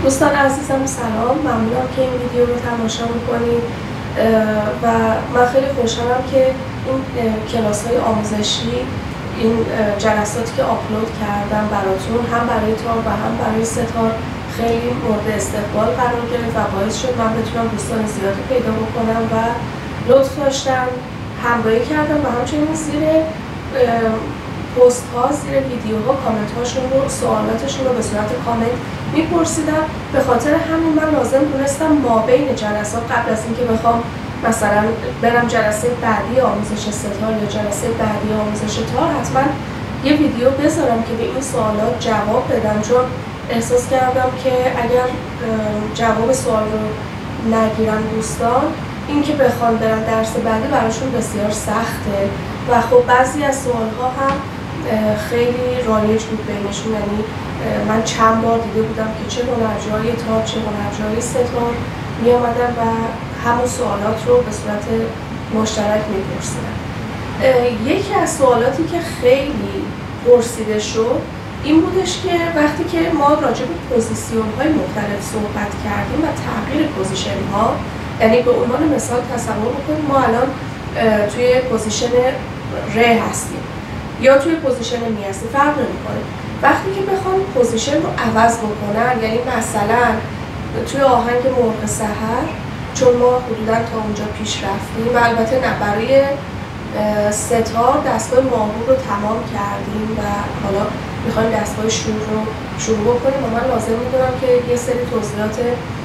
دوستان عزیزم سلام، ممنونم که این ویدیو رو تماشا میکنید و من خیلی خوشحالم که این کلاس‌های آموزشی، این جلساتی که آپلود کردم براتون هم برای تار و هم برای ستار خیلی مورد استقبال قرار گرفت و باعث شد من بتونم دوستان زیادی پیدا بکنم و لطف داشتن همراهی کردم و همچنین زیر پست ها، زیر ویدیوها کامنت هاشون رو، سوالاتشون رو به صورت کامنت میپرسیدم. به خاطر همین من لازم دونستم مابین جلسات قبل از اینکه بخوام مثلا برم جلسه بعدی آموزش ستار یا جلسه بعدی آموزش تار حتما یه ویدیو بذارم که به این سوالات جواب بدم، چون احساس کردم که اگر جواب سوال رو نگیرم دوستان، این که بخوان برن درس بعدی براشون بسیار سخته و خب بعضی از سوال‌ها هم خیلی رایج بود بینشون. یعنی من چند بار دیده بودم که چه هنرجوهای تار چه هنرجوهای ستار می آمدن و همون سوالات رو به صورت مشترک می پرسیدن. یکی از سوالاتی که خیلی پرسیده شد این بودش که وقتی که ما راجع به پوزیسیون های مختلف صحبت کردیم و تغییر پوزیشن ها، یعنی به عنوان مثال تصور بکنیم ما الان توی پوزیشن ر هستیم یا توی پوزیشن می هستیم، فرق نمی‌کنه. وقتی که بخوان پوزیشن رو عوض بکنن، یعنی مثلا توی آهنگ مرغ سحر، چون ما حدودا تا اونجا پیش رفتیم و البته نه، برای ستار دستگاه ماهور رو تمام کردیم و حالا میخوایم دستگاه شور رو شروع بکنیم و من لازم میدونم که یه سری توضیحات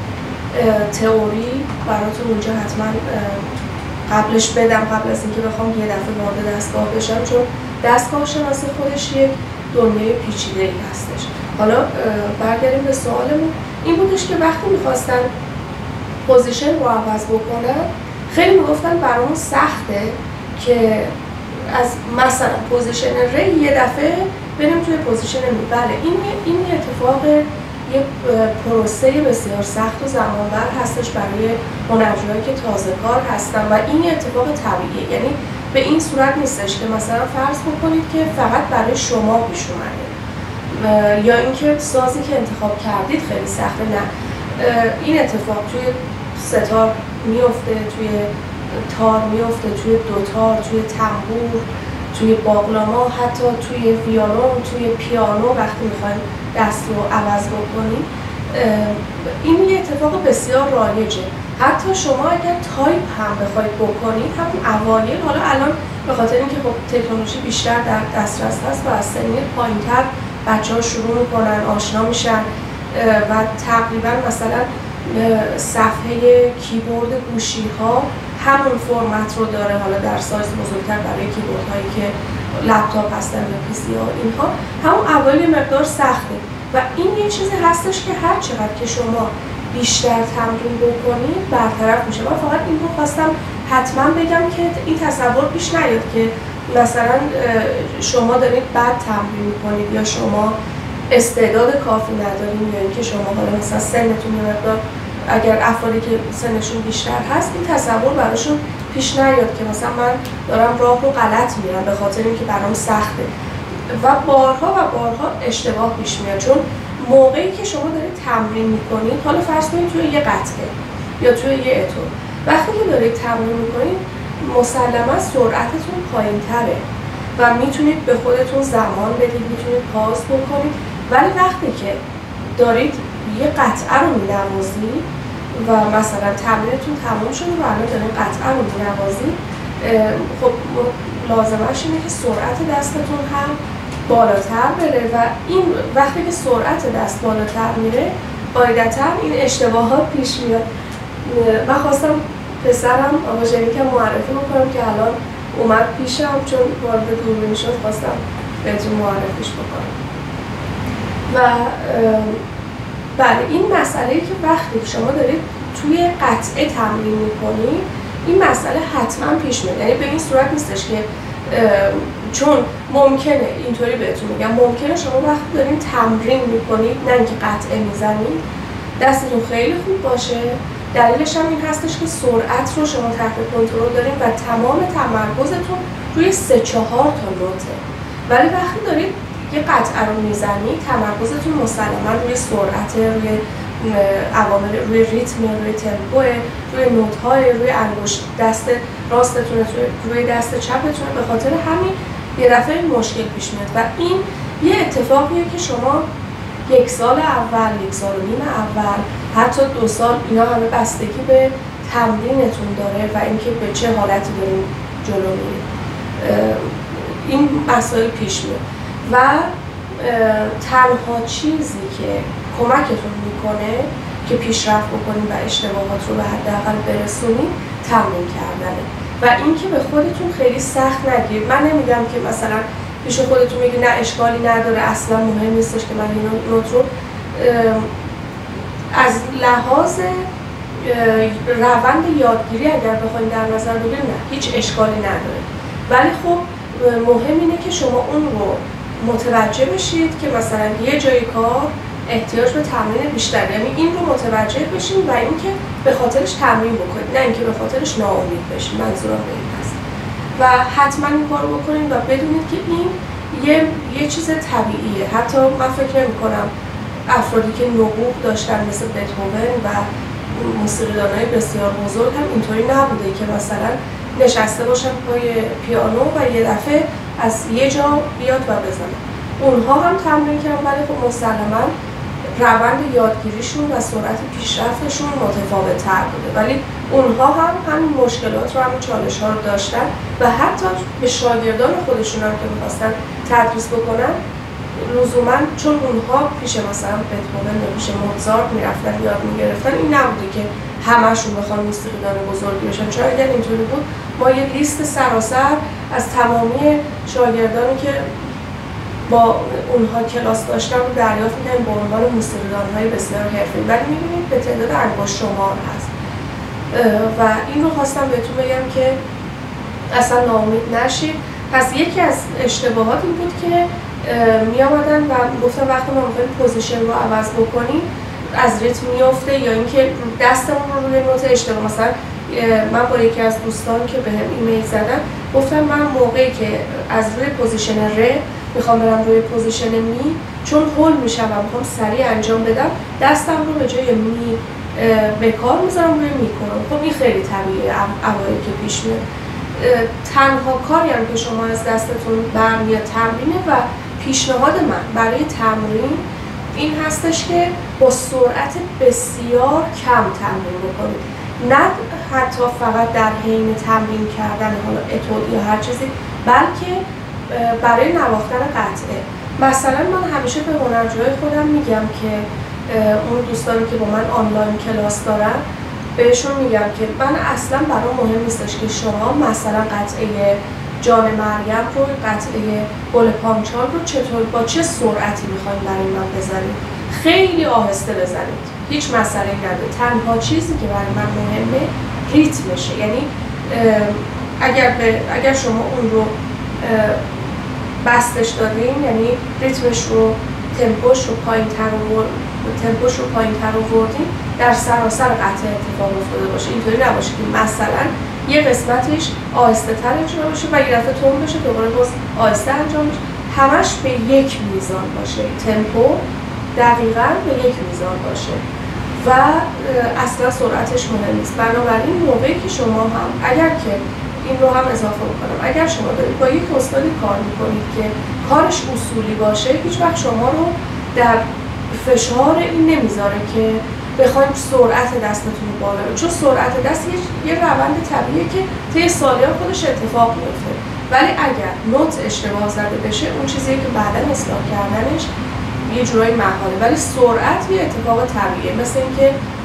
تئوری براتون اونجا حتما قبلش بدم قبل از اینکه بخوام یه دفعه وارد دستگاه بشم، چون دستگاه شناسی خودش یک دنیای پیچیده ای هستش. حالا برگردیم به سوالمون. این بودش که وقتی میخواستن پوزیشن رو عوض بکنن خیلی میگفتن برامون سخته که از مثلا پوزیشن ر یه دفعه بریم توی پوزیشن می. بله، این اتفاق یه پروسه بسیار سخت و زمانبر هستش برای هنرجوهایی که تازه کار هستن و این اتفاق طبیعیه. یعنی به این صورت نیستش که مثلا فرض بکنید که فقط برای شما پیش اومده یا اینکه سازی که انتخاب کردید خیلی سخته. نه، این اتفاق توی ستار میفته، توی تار میفته، توی دوتار، توی تنبور، توی باقلاما، حتی توی ویولون، توی پیانو وقتی میخوایم دست رو عوض بکنیم. این یه اتفاق بسیار رایجه. حتی شما اگر تایپ هم بخواید بکنید، همون اوایل، حالا الان به خاطر اینکه خب تکنولوژی بیشتر در دسترس هست و از سنین پایین‌تر بچه‌ها شروع میکنن، آشنا میشن و تقریبا مثلا صفحه کیبورد گوشی ها همون فرمت رو داره، حالا در سایز بزرگتر برای کیبورد هایی که لپتاپ هستن یا پی سی ها. اینها همون اوایل مقدار سخته و این یه چیزی هستش که هر چقدر که شما بیشتر تمرین بکنید برطرف میشه. من فقط این رو خواستم حتما بگم که این تصور پیش نیاد که مثلا شما دارید بد تمرین میکنید یا شما استعداد کافی ندارید یا اینکه شما حالا مثلا سنتون یه مقدار، اگر افرادی که سنشون بیشتر هست، این تصور براشون پیش نیاد که مثلا من دارم راه رو غلط میرم به خاطر اینکه برام سخته و بارها اشتباه پیش میاد. چون موقعی که شما دارید تمرین میکنید، حالا فرض کنید توی یه قطعه یا توی یه اتو، وقتی که دارید تمرین میکنید مسلما سرعتتون پایین‌تره و میتونید به خودتون زمان بدید، میتونید پاز بکنید. ولی وقتی که دارید یه قطعه رو می‌نوازید و مثلا تمرینتون تمام شده و الان دارید قطعه رو می‌نوازید، خب لازمش اینه که سرعت دستتون هم بالاتر بره و این وقتی که سرعت دست بالاتر میره قاعدتاً این اشتباهات پیش میاد. من خواستم پسرم آقا ژنیکم معرفی بکنم که الان اومد پیشم، چون وارد دوربین شد خواستم بهتون معرفیش بکنم. و بله، این مسئله که وقتی شما دارید توی قطعه تمرین میکنید این مسئله حتما پیش میاد. یعنی به این صورت نیستش که چون ممکنه، اینطوری بهتون میگم، ممکنه شما وقتی دارین تمرین میکنید نه اینکه قطعه میزنید دستتون خیلی خوب باشه. دلیلش هم این هستش که سرعت رو شما تحت کنترل دارین و تمام تمرکزتون روی 3-4 تا نوته. ولی وقتی دارید یه قطعه رو میزنید تمرکزتون مسلما روی سرعت، روی عوامل روی ریتم، روی تمپو، روی نوت‌های، روی انگشت دست راستتون، روی دست چپتون. به خاطر همین یه دفعه مشکل پیش میاد و این یه اتفاقیه که شما 1 سال اول، 1 سال و نیم اول، حتی 2 سال، اینا همه بستگی به تمرینتون داره و اینکه به چه حالتی داریم جلو میریم. این مسائل پیش میاد و تنها چیزی که کمکتون میکنه که پیشرفت بکنید و اشتباهات رو به حداقل برسونید تمرین کردنه و اینکه به خودتون خیلی سخت نگیرید. من نمیگم که مثلا پیش خودتون میگید نه اشکالی نداره، اصلا مهم نیستش که من این نوت رو از لحاظ روند یادگیری اگر بخواید در نظر بگیرید نه هیچ اشکالی نداره، ولی خب مهم اینه که شما اون رو متوجه بشید که مثلا یه جای کار احتیاج به تمرین بیشتر، یعنی این رو متوجه بشین و اینکه به خاطرش تمرین بکنید، نه اینکه به خاطرش ناامید بشین. منظورم به این هست و حتما این کار رو بکنید و بدونید که این یه چیز طبیعیه. حتی من فکر نمی‌کنم افرادی که نبوغ داشتن مثل بتهوون و موسیقیدانای بسیار بزرگ هم اینطوری نبوده که مثلا نشسته باشن پای پیانو و یه دفعه از یه جا بیاد و بزنه. اونها هم تمرین کردن ولی خب مسلماً روند یادگیریشون و سرعت پیشرفتشون متفاوت‌تر بوده، ولی اونها هم همین مشکلات رو، همین چالش‌ها رو داشتن و حتی به شاگردان خودشون هم که می‌خواستن تدریس بکنن لزوماً چون اونها پیش مثلا بتهوون یا پیش موزارت میرفتن یاد میگرفتن، این نبوده که همه‌شون بخوان موسیقیدان بزرگی بشن. چون اگر اینطوری بود ما یه لیست سراسر از تمامی شاگردانی که با اونها کلاس داشتن رو دریافت می‌کنیم به عنوان موسیقیدان‌های بسیار حرفه‌ای، ولی می‌بینید به تعداد انگشت شمار هست و این رو خواستم بهتون بگم که اصلا ناامید نشید. پس یکی از اشتباهات این بود که می آمدن و گفتن وقتی ما می‌خوایم پوزیشن رو عوض بکنیم از ریتم میفته یا اینکه دستمون رو روی نوت اشتباه. مثلا من با یکی از دوستان که بهم ایمیل زدن گفتم من موقعی که از روی پوزیشن ر میخوام برم روی پوزیشن می، چون هول میشم و میخوام سریع انجام بدم دستم رو به جای می به کار میذارم روی می کنم. خب این خیلی طبیعیه اوایل که پیش میاد. تنها کاری هم که شما از دستتون برمیاد تمرینه و پیشنهاد من برای تمرین این هستش که با سرعت بسیار کم تمرین بکنید، نه حتی فقط در حین تمرین کردن حالا اتود یا هر چیزی، بلکه برای نواختن قطعه. مثلا من همیشه به هنرجوهای خودم میگم که اون دوستانی که با من آنلاین کلاس دارن بهشون میگم که من اصلا برام مهم نیستش که شما مثلا قطعه جان مریم رو، قطعه گل پانچال رو چطور با چه سرعتی میخواین برای من بزنید. خیلی آهسته بزنید، هیچ مسئله نداره. تنها چیزی که برای من مهمه ریتمشه، یعنی اگر شما اون رو بستش دادین، یعنی ریتمش رو تمپوش رو پایین‌تر آوردین، در سراسر قطعه اتفاق افتاده باشه. اینطوری نباشه که مثلا یه قسمتش آهسته‌تر اجرا بشه و یه دفعه تند بشه دوباره باز آهسته انجام بشه. همش به یک میزان باشه، تمپو دقیقاً به یک میزان باشه و اصلا سرعتش مهم نیست. بنابراین موقعی که شما هم اگر که این رو هم اضافه کنم، اگر شما دارید با یک استادی کار میکنید که کارش اصولی باشه، هیچ وقت شما رو در فشار این نمیذاره که بخواید سرعت دستتون رو بالا ببرید، چون سرعت دست یه روند طبیعیه که طی سالیان خودش اتفاق میفته. ولی اگر نوت اشتباه زده بشه اون چیزیه که بعداً اصلاح کردنش یه جورایی محاله، ولی سرعت یه اتفاق طبیعیه. مثل اینکه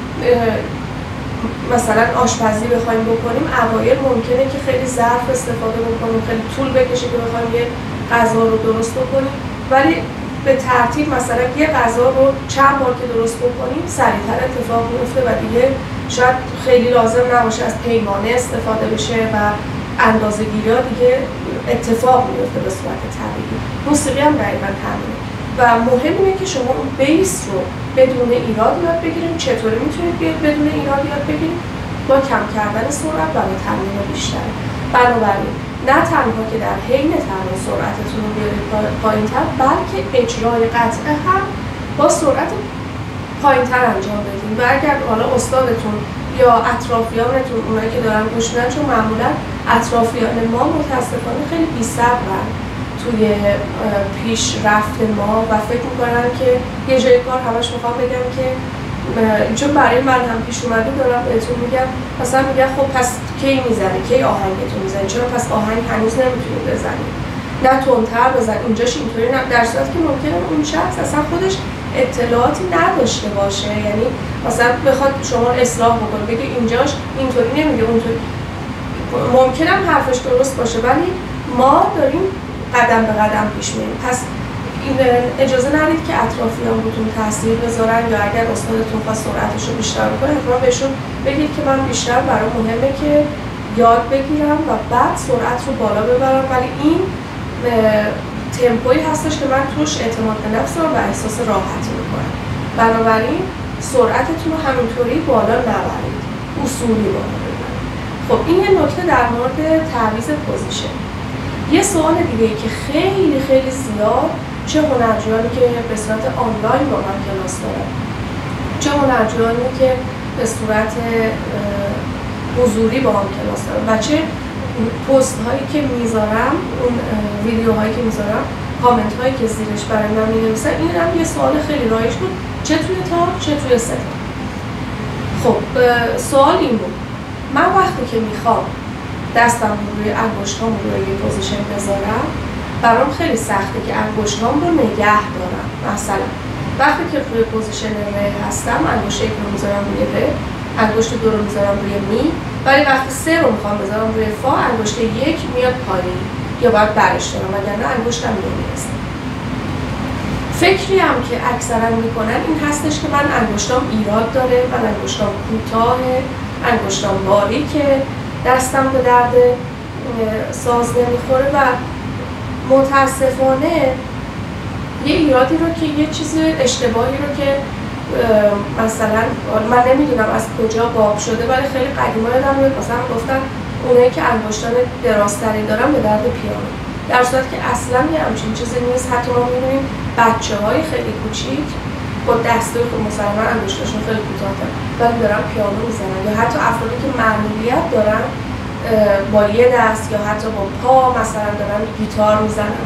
مثلا آشپزی بخوایم بکنیم، اوایل ممکنه که خیلی ظرف استفاده بکنیم، خیلی طول بکشه که بخوایم یه غذا رو درست بکنیم، ولی به ترتیب مثلا یه غذا رو چند بار که درست بکنیم سریعتر اتفاق میفته و دیگه شاید خیلی لازم نباشه از پیمانه استفاده بشه و اندازه‌گیری‌ها دیگه اتفاق میفته به صورت طبیعی. موسیقی هم دقیقاً همینه و مهم اینه که شما اون بیس رو بدون ایراد یاد بگیرید. چطوری میتونید بدون ایراد یاد بگیرید؟ با کم کردن سرعت و با تمرین بیشتر. بنابراین نه تنها که در حین تمرین سرعتتون رو بیارید پایین‌تر، بلکه اجرای قطعه هم با سرعت پایین‌تر انجام بدین و اگر حالا استادتون یا اطرافیانتون اونایی که دارن گوش میدن، چون معمولا اطرافیان ما متاسفانه خیلی بی‌صبرن توی پیشرفت ما و فکر میکنن که یه جای کار همش میخوام بگم که چون برای من هم پیش اومده دارم بهتون میگم، مثلا میگم خب پس کی میزنی، کی آهنگتون میزنی، چرا پس آهنگ هنوز نمیتونی بزنی، نه تندتر بزن، اینجاش اینطوری نه، در صورتی که ممکنه اون شخص اصلا خودش اطلاعاتی نداشته باشه، یعنی مثلا بخواد شما اصلاح بکنه بگه اینجاش اینطوری نمیگه اونطوری، ممکنه حرفش درست باشه ولی ما داریم قدم به قدم پیش میریم. پس این اجازه ندید که اطرافیان بهتون تاثیر بذارن، یا اگر استادتون خواست سرعتش رو بیشتر بکنه حتما بهشون بگید که من بیشتر برام مهمه که یاد بگیرم و بعد سرعت رو بالا ببرم، ولی این تمپویی هستش که من توش اعتماد به نفس و احساس راحتی میکنم، بنابراین سرعتتون رو همینطوری بالا نبرید، اصولی بالا ببرید. خب این یه نکته در مورد تعویض پوزیشن. یه سوال دیگه ای که خیلی خیلی زیاد چه هنرجویانی که به صورت آنلاین با من کلاس دارن، چه هنرجویانی که به صورت حضوری با هم کلاس دارن و چه پست هایی که میذارم، اون ویدیوهایی که میذارم، کامنت هایی که زیرش برای من مینویسن، این هم یه سوال خیلی رایج بود، چه توی تاپ چه توی ستاپ. خب سوال این بود، من وقتی که میخوام دستم روی انگشتام روی یه پوزیشن بذارم، برام خیلی سخته که انگشتام رو نگه دارم. مثلا وقتی که روی پوزیشن ر هستم، انگشت یک رو میذارم روی ر، انگشت دو رو میذارم روی می، ولی وقتی سه رو میخوام بذارم روی فا، انگشت یک میاد پایین یا باید برش دارم، وگرنه انگشتم نمیرسه. فکری هم که اکثرا میکنن این هستش که من انگشتام ایراد داره، من انگشتام کوتاهه، انگشتام باریکه، دستم به درد ساز نمیخوره و متاسفانه یه ایرادی رو که یه چیز اشتباهی رو که مثلا من نمیدونم از کجا باب شده ولی خیلی قدیما یادم میاد مثلا گفتن اونایی که انگشتان درازتری دارن به درد پیانو، در صورتی که اصلا یه همچین چیزی نیست. حتی ما می‌بینیم بچه‌های خیلی کوچیک با دستای خود مسلما انگشتاشون خیلی کوتاه‌تر ولی دارن پیانو میزنن، یا حتی افرادی که معلولیت دارن با یه دست یا حتی با پا مثلا دارن گیتار میزنن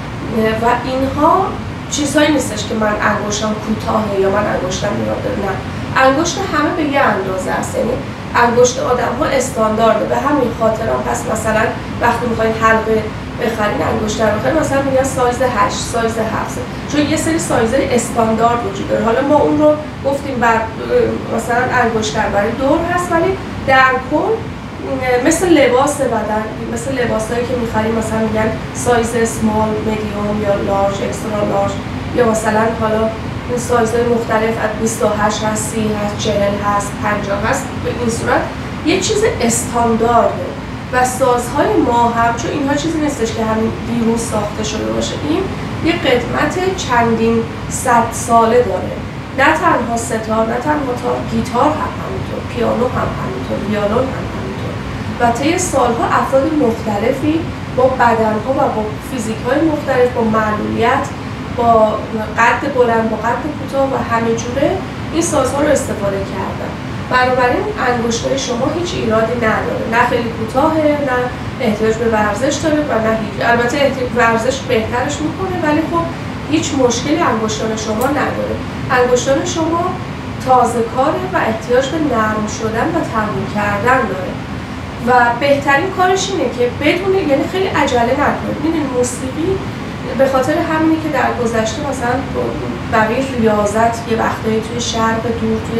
و اینها چیزهایی نیستش که من انگشتم کوتاهه یا من انگشتم میاد داره، نه، انگشت همه به یه اندازه است، یعنی انگشت آدم‌ها استاندارده. به همین خاطر هم پس مثلا وقتی می‌خواید حلقه بخرین انگشتر بخرین مثلا میگن سایز 8 سایز 7، چون یه سری سایزهای استاندارد وجود داره. حالا ما اون رو گفتیم بر مثلا انگشتر برای دور هست، ولی در کل مثل لباس بدن، مثل لباسایی که می‌خریم مثلا میگن سایز اسمال، مدیوم یا لارج، اکسترا لارج، یا مثلا حالا این سایزهای مختلف از 28 هست، 30 هست، 40 هست، 50 هست. به این صورت یه چیز استاندارده و سازهای ما هم، چون اینها چیزی نیستش که همین دیروز ساخته شده باشه، این یه قدمت چندین صد ساله داره. نه تنها ستار، نه تنها گیتار هم همینطور، پیانو هم همینطور، ویولون هم همینطور و طی سالها افراد مختلفی با بدنها و با فیزیک‌های مختلف، با معلولیت، با قد بلند، با قد کوتاه و همه جوره این سازها رو استفاده کردن. بنابراین انگشتای شما هیچ ایرادی نداره، نه خیلی کوتاهه، نه احتیاج به ورزش داره و نه هیچ. البته ورزش بهترش میکنه ولی خب هیچ مشکلی انگشتان شما نداره. انگشتان شما تازه کاره و احتیاج به نرم شدن و تمرین کردن داره و بهترین کارش اینه که بدون، یعنی خیلی عجله نکنید. میدونید موسیقی به خاطر همینی که در گذشته مثلا برای ریاضت یه وقتایی توی شرق دور، توی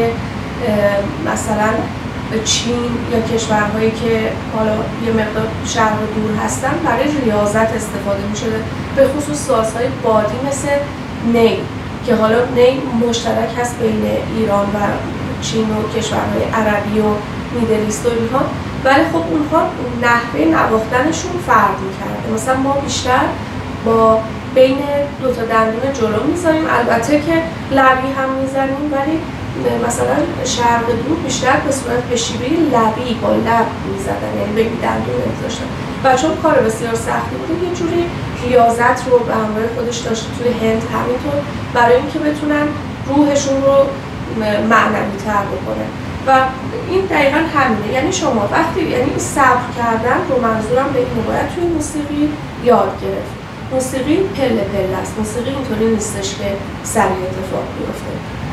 مثلا چین یا کشورهایی که حالا یه مقدار شرق دور هستن، برای ریاضت استفاده می‌شده، به خصوص سازهای بادی مثل نی که حالا نی مشترک هست بین ایران و چین و کشورهای عربی و میدلیست و اینها، ولی خب اونها نحوه نواختنشون فرق می‌کرده. مثلا ما بیشتر با بین دو تا دندون جلو می‌ذاریم، البته که لبی هم می‌زنیم، ولی مثلا شرق دور بیشتر به صورت به شیوه لبی با لب می‌زدن، یعنی بین دندون نمی‌ذاشتن و چون کار بسیار سختی بوده یه جوری ریاضت رو به همراه خودش داشته. توی هند همینطور برای اینکه بتونن روحشون رو معنوی تر بکنه و این دقیقا همینه. یعنی شما وقتی یعنی صبر کردن رو منظورم به این باید توی موسیقی یاد گرفت. موسیقی پله پله است. موسیقی اینطوری نیستش که سریع اتفاق بیفته،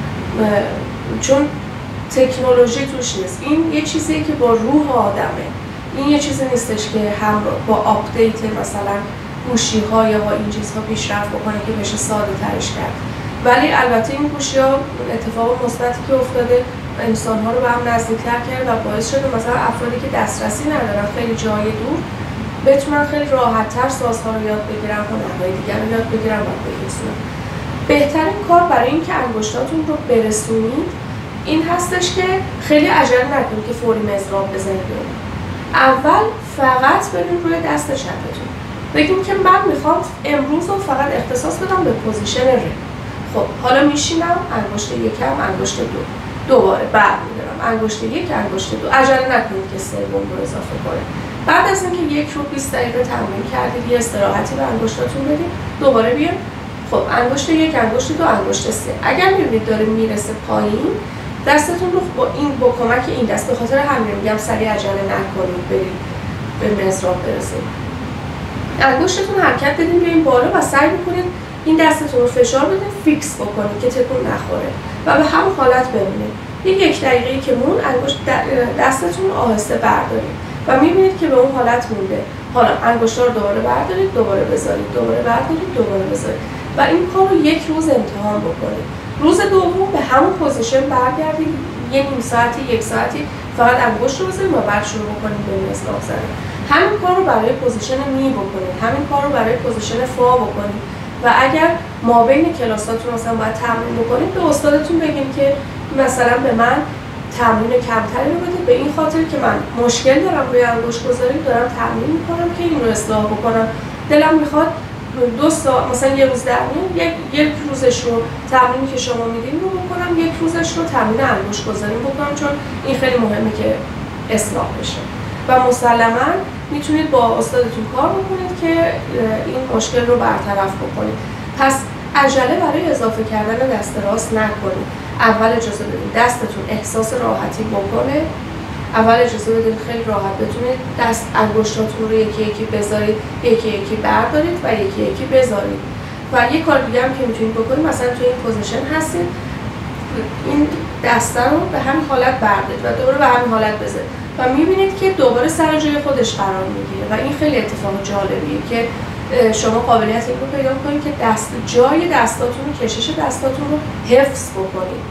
چون تکنولوژی توش نیست. این یه چیزیه که با روح آدمه. این یه چیزی نیستش که هم با آپدیت مثلا گوشی‌ها یا با این چیزها پیشرفت بکنه که بشه ساده ترش کرد. ولی البته این گوشی‌ها اتفاق مثبتی که افتاده انسان‌ها رو به هم نزدیک‌تر کرده و باعث شده مثلا افرادی که دسترسی ندارن خیلی جای دور بتونن خیلی راحت‌تر سازها رو یاد بگیرن، هنرهای دیگر رو یاد بگیرن و برسونن. بهترین کار برای اینکه انگشتاتون رو برسونید این هستش که خیلی عجله نکنید که فوری مضراب بزنید. اول فقط بریم روی دست چپتون، بگیم که من میخوام امروز رو فقط اختصاص بدم به پوزیشن ر. خب حالا میشینم، انگشت یکم، انگشت دو، دوباره برمی‌دارم، انگشت یک، انگشت دو. عجله نکنید که سوم رو اضافه کنید. بعد از اینکه 1 رو 20 دقیقه تمرین کردید، یه استراحتی به انگشتاتون بدید، دوباره بیایم. خب انگشت یک، انگشت دو، انگشت سه. اگر میبینید داره میرسه پایین، دستتون رو با کمک این دست، به خاطر همین میگم سریع عجله نکنید برید به مضراب برسید. انگشتتون حرکت بدین بیاین بالا و سعی بکنید این دستتون رو فشار بدین، فیکس بکنید که تکون نخوره و به همون حالت بمونید. این 1 دقیقه‌ای که مون دستتون رو آهسته بردارید و میبینید که به اون حالت مونده. حالا انگشتا رو دوباره بردارید، دوباره بذارید، دوباره بردارید، دوباره بذارید و این کار رو 1 روز امتحان بکنید. روز دوم به همون پوزیشن برگردید، یه نیم ساعتی، 1 ساعتی فقط انگشت رو بزنید و بعد شروع بکنید به مضراب زدن. همین کار رو برای پوزیشن می بکنید، همین کار رو برای پوزیشن فا بکنید و اگر مابین کلاساتون مثلا باید تمرین بکنید به استادتون بگید که مثلا به من تمرین کمتری رو بده، به این خاطر که من مشکل دارم روی انگشت گذاری، دارم تمرین میکنم که این رو اصلاح بکنم. دلم میخواد 2 ساعت مثلا یه روز در میون یک روزش رو تمرینی که شما میدین رو بکنم، 1 روزش رو تمرین انگشت گذاری بکنم، چون این خیلی مهمه که اصلاح بشه و مسلما میتونید با استادتون کار بکنید که این مشکل رو برطرف بکنید. پس عجله برای اضافه کردن دست راست نکنید. اول اجازه بدید دستتون احساس راحتی بکنه. اول اجازه بدید خیلی راحت بتونید دست انگشتاتون رو یکی یکی بذارید، یکی یکی بردارید و یکی یکی بذارید. و یه کار دیگه هم که میتونید بکنید، مثلا توی این پوزیشن هستید، این دسته رو به همین حالت بردارید و دوباره به همین حالت بذارید و میبینید که دوباره سر جای خودش قرار میگیره و این خیلی اتفاق جالبیه که شما قابلیت این رو پیدا کنید که جای دستاتون رو، کشش دستاتون رو حفظ بکنید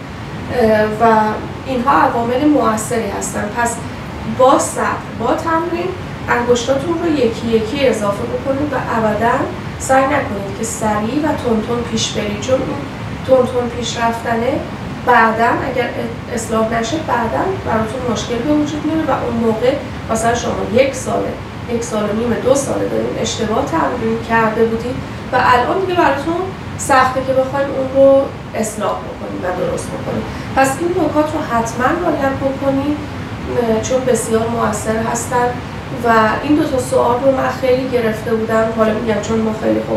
و اینها عوامل مؤثری هستن. پس با صبر، با تمرین انگشتاتون رو یکی یکی اضافه بکنید و ابداً سعی نکنید که سریع و تون پیش برید، چون این تون پیش رفتنه بعداً اگر اصلاح نشه بعداً براتون مشکل به وجود میاره و اون موقع مثلا شما 1 سال، 1 سال و نیم، 2 سال دارین اشتباه تمرین کرده بودید و الان دیگه براتون سخته که بخواید اون رو اصلاح بکنید و درست بکنید. پس این نکات رو حتما رعایت بکنید چون بسیار مؤثر هستن و این 2 تا سوال رو من خیلی گرفته بودم. حالا میگم چون ما خیلی خوب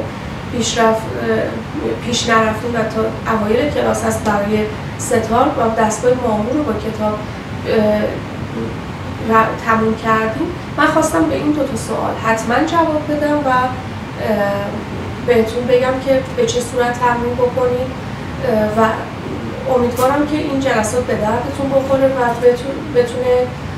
پیش نرفتیم و تا اوایل کلاس هست برای ستار و دستگاه مامور رو با کتاب تموم کردیم. من خواستم به این 2 تا سوال حتما جواب بدم و بهتون بگم که به چه صورت تمرین بکنید و امیدوارم که این جلسات به دردتون بخوره و بتونه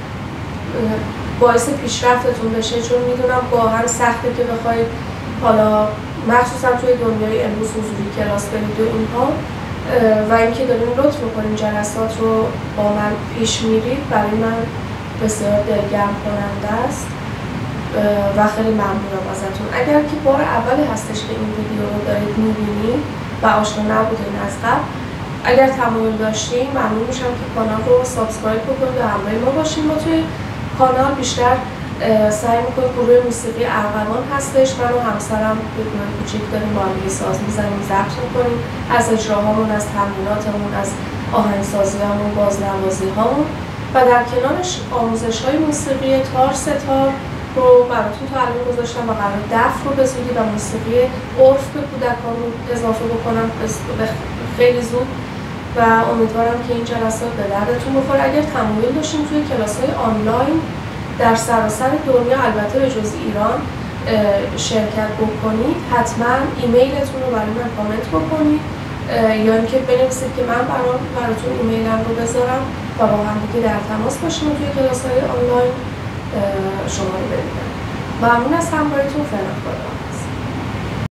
باعث پیشرفتتون بشه، چون میدونم واقعا سخته که بخواید حالا مخصوصا توی دنیای امروز حضوری کلاس برید و اینها و اینکه دارین لطف میکنین جلسات رو با من پیش میرید برای من بسیار دلگرم کننده است و خیلی ممنونم ازتون. اگر که بار اولی هستش که این ویدیو رو دارید میبینید و آشنا نبودین از قبل، اگر تمایل داشتین ممنون میشم که کانال رو سابسکرایب بکنید و همراه ما باشین. ما توی کانال بیشتر سعی میکنیم گروه موسیقی ارغوان هستش، من و همسرم یه گروه کوچیک داریم با هم ساز میزنیم، ضبط میکنیم از اجراهامون، از تمریناتمون، از آهنگسازیامون، بازنوازی‌هامون و در کنارش آموزش‌های موسیقی تار ستار رو براتون تا الان گذاشتم و قرار دف رو به زودی و موسیقی عرف به کودکان رو اضافه بکنم خیلی زود و امیدوارم که این جلسات به دردتون بخوره. اگر تمایل داشتین توی کلاس‌های آنلاین در سراسر دنیا، البته به جز ایران، شرکت بکنید، حتما ایمیلتون رو برای من کامنت بکنید یا اینکه بنویسید که من براتون ایمیلم رو بذارم و با هم دیگه در تماس باشیم و توی کلاس‌های آنلاین شما رو ببینم. ممنون از همراهیتون. فعلا خدا.